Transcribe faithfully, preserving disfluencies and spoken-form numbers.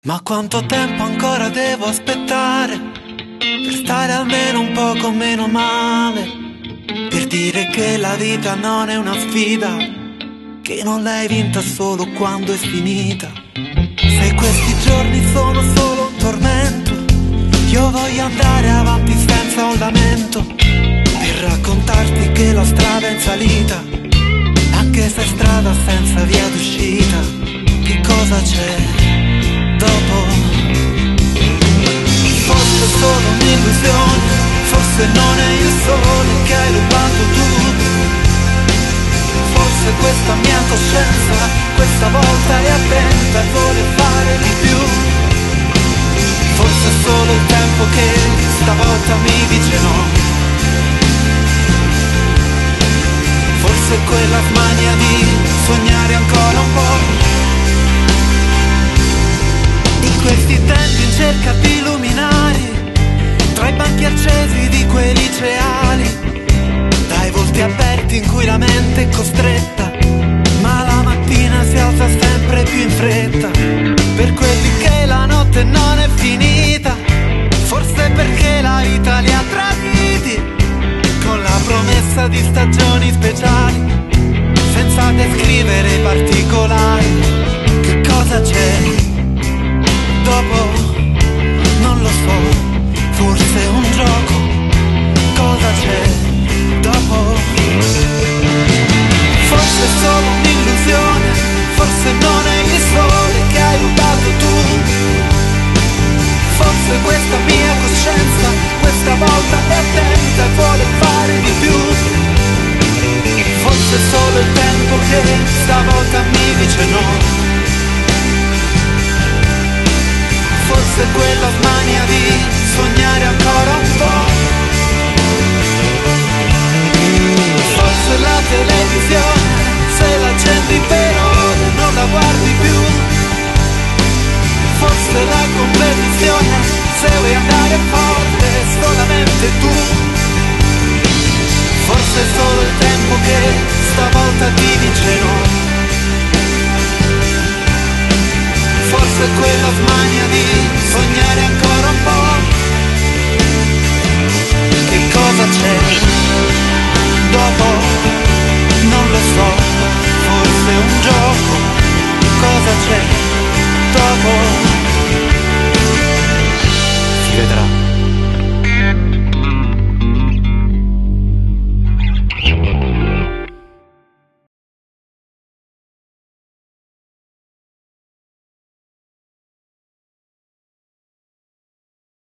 Ma quanto tempo ancora devo aspettare per stare almeno un poco meno male, per dire che la vita non è una sfida, che non l'hai vinta solo quando è finita. Se questi giorni sono solo un tormento, io voglio andare avanti senza un lamento, per raccontarti che la strada è in salita, anche se è strada senza via d'uscita. Che cosa c'è dopo? Forse solo un'illusione, forse non è il sole che hai rubato tu, forse questa mia coscienza questa volta è attenta e vuole fare di più, forse è solo il tempo che stavolta mi dice no, forse è quella smania di sognare ancora un po'. In questi tempi in cerca di luminari, tra i banchi accesi di quei liceali, dai volti aperti in cui la mente è costretta, ma la mattina si alza sempre più in fretta, per quelli che la notte non è finita, forse perché la vita li ha traditi, con la promessa di stagioni speciali, senza descrivere i particolari. Che cosa c'è dopo? Non lo so, forse un gioco. Cosa c'è dopo? Forse è solo un'illusione, forse non è il sole che hai rubato tu, forse questa mia coscienza questa volta è attenta e vuole fare di più, forse è solo il tempo che stavolta mi dice no, forse quella smania di sognare ancora un po', forse la televisione, se l'accendi per ore non la guardi più, forse la competizione, se vuoi andare forte solamente tu, forse è solo il tempo che stavolta ti dice no, forse è quella smania di sognare ancora un po'. Che cosa c'è?